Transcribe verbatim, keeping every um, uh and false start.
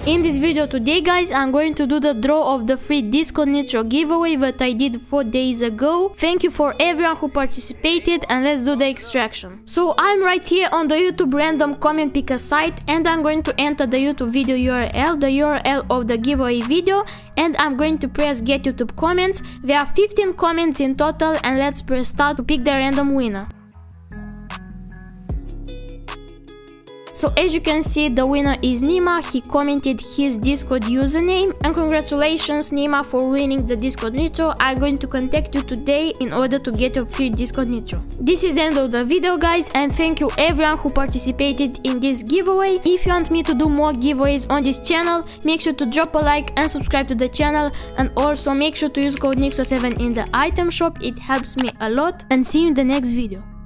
In this video today, guys, I'm going to do the draw of the free Discord Nitro giveaway that I did four days ago. Thank you for everyone who participated, and let's do the extraction. So I'm right here on the YouTube random comment picker site, and I'm going to enter the YouTube video U R L, the U R L of the giveaway video, and I'm going to press get YouTube comments. There are fifteen comments in total, and let's press start to pick the random winner. So as you can see, the winner is Nima. He commented his Discord username, and congratulations Nima for winning the Discord Nitro. I'm going to contact you today in order to get your free Discord Nitro. This is the end of the video, guys, and thank you everyone who participated in this giveaway. If you want me to do more giveaways on this channel, make sure to drop a like and subscribe to the channel, and also make sure to use code Nixo seven in the item shop. It helps me a lot, and see you in the next video.